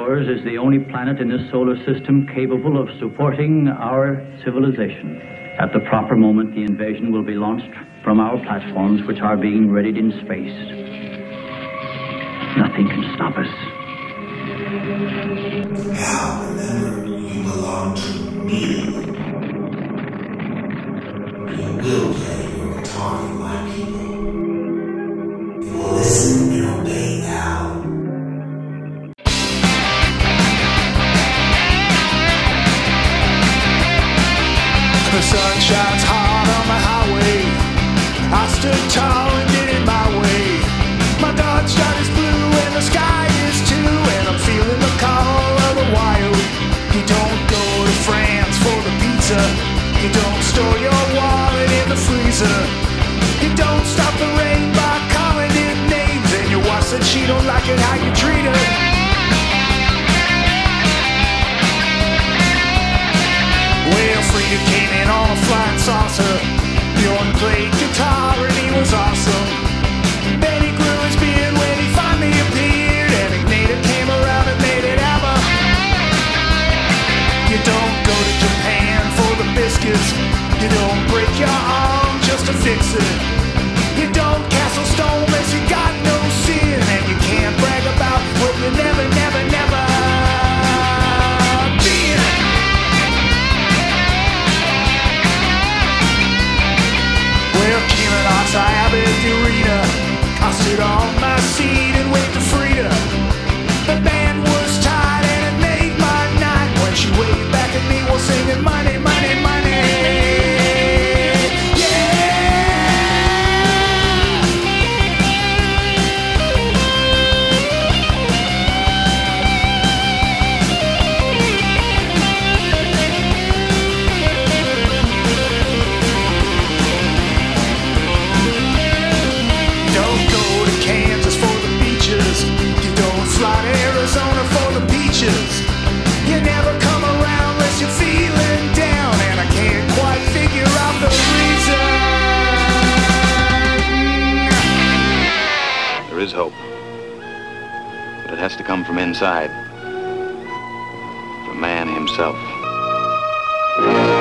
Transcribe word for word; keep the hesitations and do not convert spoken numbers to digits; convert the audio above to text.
Ours is the only planet in this solar system capable of supporting our civilization. At the proper moment, the invasion will be launched from our platforms, which are being readied in space. Nothing can stop us. Now remember, you belong to me. You will play your guitar for my people. You will listen and obey now. The sun shines hard on the highway. I stood tall and did it my way. My Dodge Dart is blue and the sky is too, and I'm feeling the call of the wild. You don't go to France for the pizza. You don't store your wallet in the freezer. You don't stop the rain by calling it names, and your wife said she don't like it how you treat her. Well, Frida came in on a flying saucer. Bjorn played guitar and he was awesome. Benny grew his beard when he finally appeared, and Ignatius came around and made it happen. You don't go to Japan for the biscuits. You don't break your arm just to fix it. You don't castle stone unless you got no sin, and you can't brag about what you never, never, never been. Well, Keenan Ox, I have at the arena. I sit on my seat and wait to Frida. The band was tied and it made my night when she waved back at me while singing money, money, money. Fly to Arizona for the beaches. You never come around unless you're feeling down, and I can't quite figure out the reason. There is hope, but it has to come from inside, from man himself.